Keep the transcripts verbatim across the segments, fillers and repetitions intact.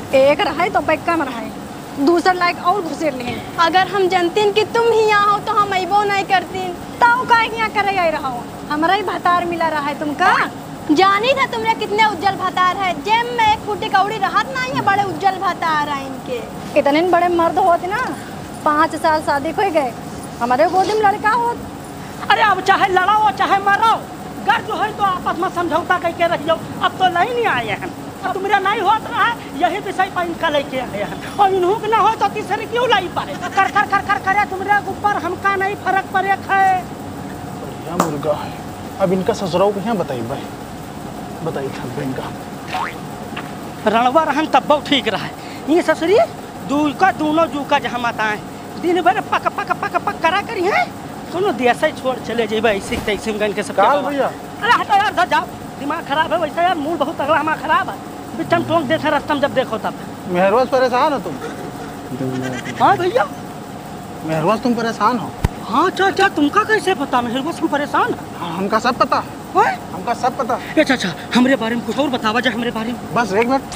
एक रहे तो पैक कम रहे, दूसर लायक और घुसेर ले। अगर हम जानतीन कि तुम ही यहाँ हो तो हम अबो नहीं करतीन। ताऊ का यहाँ करे आई रहा हो, हमारा ही भतार मिला रहा है तुमका। जानी था तुमरे कितने उज्जवल भतार है, जेब में एक फूटी कौड़ी रहत नहीं है, बड़े उज्जवल भतार है इनके। इतने बड़े मर्द होते ना, पाँच साल शादी हो गए, हमारे गोदी में लड़का हो। अरे अब चाहे लड़ाओ चाहे मारो, घर जो है तो आपस में समझौता करके रहियो। अब तो नहीं नहीं आए हैं, अब तो मेरा नहीं होता है, यही विषय पर इनका लेके आए हैं। और इन्हों के ना हो तो तीसरे क्यों लाई पाए? कर कर कर कर करे तुम्हारे ऊपर हमका नहीं फर्क पड़े है। बढ़िया मुर्गा है। अब इनका ससुराल को यहाँ बताइए भाई, बताइए था इनका रणवा रहन तब बहुत ठीक रहा है। ये ससुरी दू का दोनों जू का जहाँ माता है, दिन भर पक पक पक पक करा करी है, दोनों देश ही छोड़ चले जेबे ऐसे तैसे में के सब। भैया अरे हटो यार, धर जाओ, दिमाग खराब है वैसे यार, मूड बहुत अगला हमारा खराब है। बिचम टोंक देखे रास्ता में जब देखो तब। मेहरबाज परेशान हो तुम? हाँ भैया मेहरबाज तुम परेशान हो? हाँ चाचा तुमका कैसे पता? मेहरबाज हम परेशान है। हाँ, हमका सब पता है, हमका सब पता। अच्छा अच्छा, हमारे बारे में कुछ और बतावा जाए, हमारे बारे में। बस एक मिनट।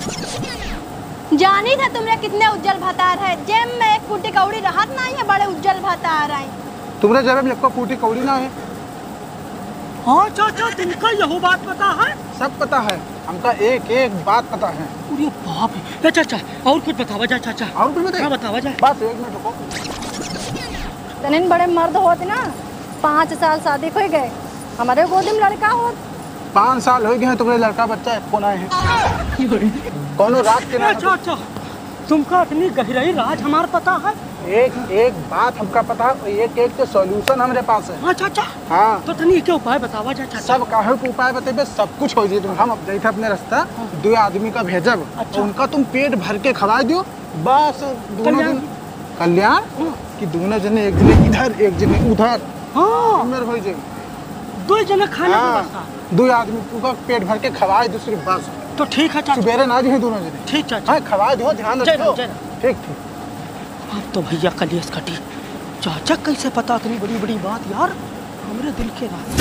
जानी था तुमरे कितने उज्जवल भतार है, जेब में एक फूटी कौड़ी रहत नहीं है, बड़े उज्जवल भतार है। तुम्हारे जेब में एक फूटी कौड़ी ना है? हाँ चाचा तुमका यही बात पता है? सब पता है, हमका एक एक बात पता है। अरे बाप रे चाचा, और कुछ बतावा जाए चाचा? और कुछ बताइए? हाँ बतावा जाए। बस एक मिनट रुको। इतने बड़े मर्द होते ना, पाँच साल शादी हो गए, हमारे गोदी में लड़का हो। पाँच साल हो गए हैं तुम्हारे लड़का बच्चा है, कौन आए हैं? कौनो रात के ना। अच्छा अच्छा, तुमका इतनी गहराई राज हमारा पता है? एक एक बात हमका पता है, एक एक के सॉल्यूशन हमारे पास है। अच्छा अच्छा, हाँ तो तनी के उपाय बतावा जाए चाचा। सब काहे के उपाय बतेबे, सब कुछ हो जाए। हम अब जैसे अपने रास्ता दो आदमी का भेजब, अच्छा। उनका तुम पेट भर के खवा दियो, बस दोनों दिन कल्याण कि दोनों जने, एक जने इधर एक जने उधर। हाँ हो जाए दो जने खाना हाँ, व्यवस्था। दो आदमी पूरा पेट भर के खवाए दूसरी बस। तो ठीक है चाचा, सुबेरे ना जी दोनों जने। ठीक चाचा। हाँ खवा दो, ध्यान जय रखो। राम, जय राम। ठीक ठीक। अब तो भैया कलेश कटी। चाचा कैसे पता इतनी बड़ी बड़ी बात यार, हमरे दिल के राज।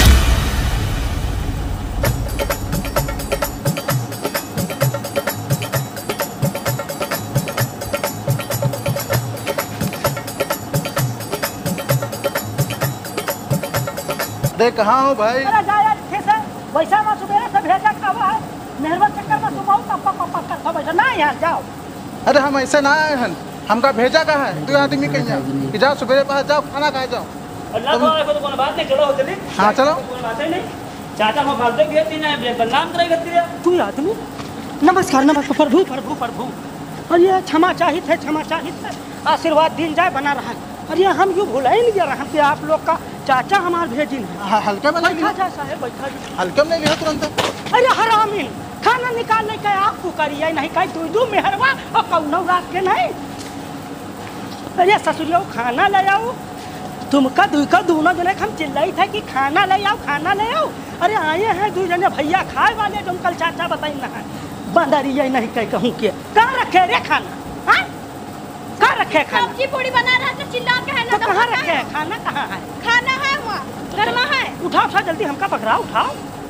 अरे कहाँ हो भाई? अरे जा यार इत्थे से, वैसा ना सुबेरे से भेजा खावा है, मेहरबान चक्कर में सुबह तब पक पक करता बैठा ना यार, जाओ। अरे हम ऐसे ना आए हैं, हमका भेजा का है दो आदमी कहीं कि जाओ सुबह पास जाओ, खाना खाए जाओ। अल्लाह को आए तो कोई बात नहीं, चलो होते हाँ चलो। कोई बात ही नहीं। चाचा को फालतू भेजती ना, बदनाम करेगा तेरे। तू आदमी नमस्कार नमस्कार, प्रभु प्रभु प्रभु। और ये क्षमा चाहिए थे, क्षमा चाहिए थे, आशीर्वाद दिन जाए बना रहा है। और ये हम यूँ भुला ही नहीं गया रहा कि आप लोग का चाचा हमारे भेजिन है। हाँ, हल्के में बैठा जा साहेब, बैठा जा। हल्के में नहीं लिया तुरंत। अरे हरामीन, खाना निकाल के आप तू करिए नहीं कहीं तू दू मेहरबा और कौनो रात के नहीं। अरे ससुरियो खाना ले आओ, तुमका दुई का दोनों जने हम चिल्लाई थे कि खाना ले आओ खाना ले आओ। अरे आए हैं दो जने भैया खाए वाले, जो कल चाचा बताई ना है बंदरिया नहीं कह कहूँ के कहाँ रखे रे खाना? हाँ कहाँ रखे खाना? सब्जी पूड़ी बना रहा था, चिल्ला के है ना। तो कहाँ रखे है खाना? कहाँ है खाना? है वहाँ घर में है। उठाओ उठाओ जल्दी, हमका पकड़ाओ उठाओ।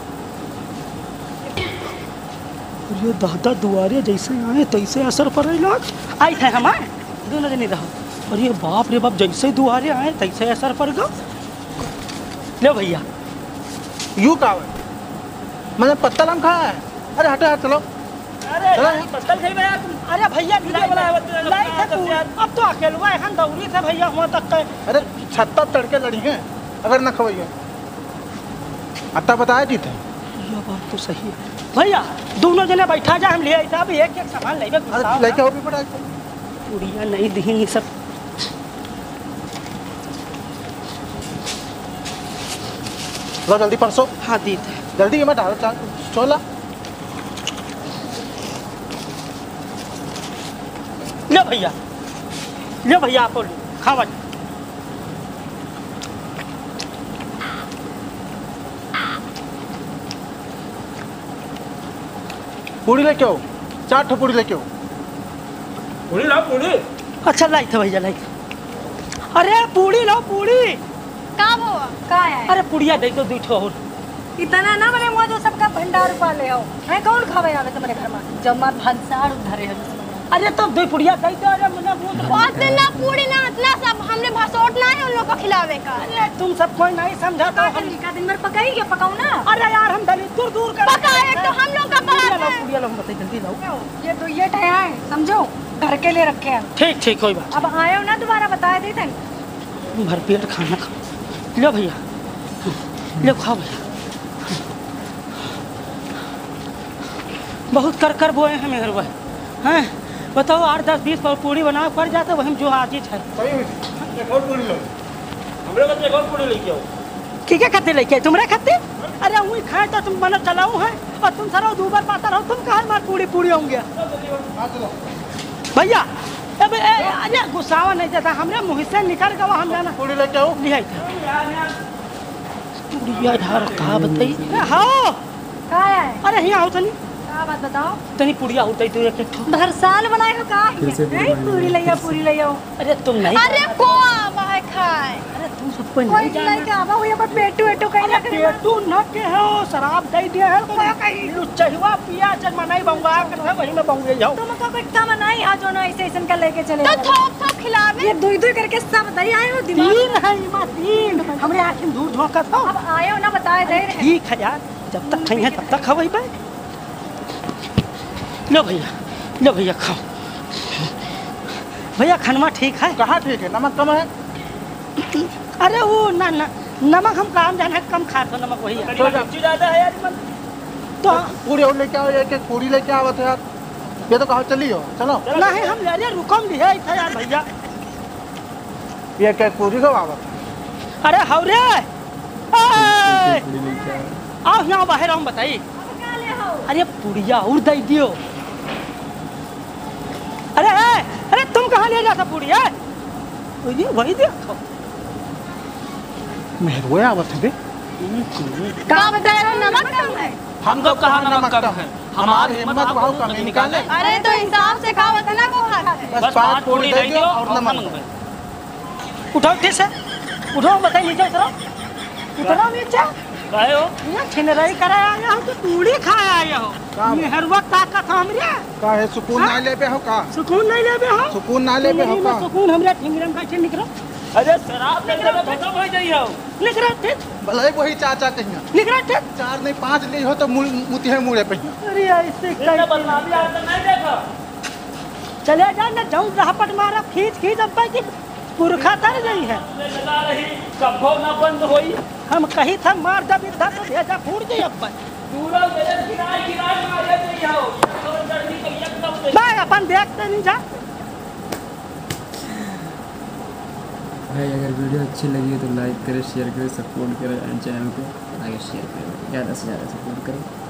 ये दादा दुआरे जैसे आए तैसे असर पड़े लोग आई थे हमारे दोनों जने रहो। और ये बाप रे बाप, जैसे दुआरे आए तैसे असर पड़ गया। ले भैया यू का मैंने पत्तल हम खाया है। अरे हटो यार चलो। अरे पत्तल खाई यार तुम। अरे भैया लाई लाई लाई थे तू, अब तो अकेलवा हम दौड़ी थे भैया हुआ तक के। अरे छत्ता तड़के लड़ी हैं अगर न खवाइए, अत्ता बताया थी थे। ये बात तो सही है भैया, दोनों जने बैठा जा, हम ले आई था। अब एक एक सामान ले लेके और भी पड़ा पूड़िया नहीं दी सब। लो जल्दी परसों। हाँ दी थे जल्दी मैं डालो चाल छोला। ले भैया, ले भैया आप खावा। पूड़ी लेके आओ, चार ठो पूड़ी लेके आओ। पूरी लाओ पूरी। अच्छा लाई थे भैया लाई थे। अरे पूड़ी लो पूड़ी। का वो का है? अरे पुड़िया दे दो दो ठो और। इतना ना बने मुआ जो सबका भंडार पा ले आओ है, कौन खावे आवे तुम्हारे घर में? जब मार भंसार उधरे है अरे तो दो पुड़िया दे दे। अरे मैंने वो तो उतना पूरी ना इतना सब हमने भसोटना है उन लोग को खिलावे का। अरे तुम सब कोई नहीं समझा तो हम का दिन भर पकाई क्या पकाऊ ना। अरे यार हम दली दूर दूर कर पकाए तो हम लोग का बात है। पुड़िया लो बताइए जल्दी लाओ। ये तो ये ठहरा है समझो घर के लिए रखे हैं। ठीक ठीक कोई बात। अब आए हो ना दोबारा बता दे थे। भरपेट खाना खाओ। लो भैया लो खाओ भैया। बहुत कर कर बोए हैं मेहर भाई हैं। बताओ आठ दस बीस पूड़ी बना पड़ जाते वही जो आजीज है। एक और पूरी लो। हमरे बच्चे कौन पूरी लेके आओ? की क्या खाते लेके तुम्हारे खाते? अरे वही खाए तो तुम मना चलाऊ है और तुम सरो दूबर पाता रहो। तुम कहाँ मार पूड़ी पूड़ी होंगे भैया। अब अरे गुस्सावा नहीं जाता हमरे मुँह से निकल गवा हम जाना पूरी लेके आओ। लिया पूड़िया ढार कहा बताइए। हाँ का है अरे यहाँ आओ तनी का बात बताओ। तनी पुड़िया होता तो एक ठो। हर साल बनाए हो का है पूरी ले आओ पूरी ले आओ। अरे तुम नहीं अरे को आवा है खाए। अरे तुम सब कोई कोई नहीं नहीं जाना। के आवा हुई पर पेटू एटू कहीं ना कहीं। पेटू न के हो शराब दे दिया है तो कहीं लुच्चहुआ पिया चल मनाई बंगवा कर वही में बंगवे जाओ। तुम का बैठा मनाई आज जो ना ऐसे ऐसे का लेके चले तो आओ। थोप थोप खिलावे। ये दुई दुई करके सब दही आए हो दिमाग। तीन है मां तीन हमरे आंखें दूर धोखा था। अब आए हो ना बताए दे रहे। ठीक है यार जब तक खाई है तब तक खवाई बे। लो भैया लो भैया खाओ। भैया खानवा ठीक है। कहाँ ठीक है? नमक कम है। अरे वो ना ना नमक हम काम जाना कम खाते नमक वही है। तो मिर्ची ज्यादा है यार मन। तो पूरी और लेके आओ। एक एक पूरी लेके आवत है यार। ये तो कहा चली हो चलो। नहीं हम ले ले रुकम लिए था यार भैया। ये एक एक पूरी को आवत। अरे हौरे आओ यहाँ बाहर हम बताइए। अरे पुड़िया और दे दियो। अरे अरे तुम कहाँ ले जाता पुड़िया? वही वही देखो मेहरवे आवत है बे। का बताया नमक कम है। हम तो कहा नमक कम है। हमारी हिम्मत भाव कमी निकाले। अरे तो हिसाब से खाओ इतना को खाते। बस पाँच पूरी दे दियो और नमक। उठाओ ठीक से उठाओ बताइए नीचे उतरो उतरो नीचे। काहे हो? यहाँ छिनराई कराया आया हो तो पूड़ी खाया आया हो। का? मेहरवा ताकत हमरे का है सुकून हाँ? ना ले पे हो का? सुकून नहीं लेबे हो। सुकून ना ले पे हो का? सुकून हमरे ठिंगरम कैसे निकलो अरे शराब लेके तो खत्म हो जाई हो। निकलो ठीक भले वही चाचा कहिया। निकलो ठीक। चार नहीं पाँच ली हो तो मुतिहे मुड़े पे। अरे ऐसे इतना बदनामी आज तक नहीं देखा। चले जा ना जाऊँ राहपट मारा खींच खींच अब की पुरखा तर गई है। लगा रही कभो ना बंद होई। हम कहीं था मार दब इधर तो भेजा फूट गई अब पूरा गजन गिराई गिराई मारे गई हो। तो चढ़नी के एकदम से भाई अपन देखते नहीं जा। भाई अगर वीडियो अच्छी लगी है तो लाइक करें शेयर करें सपोर्ट करें एंड चैनल को आगे शेयर करें ज़्यादा से ज़्यादा सपोर्ट करें।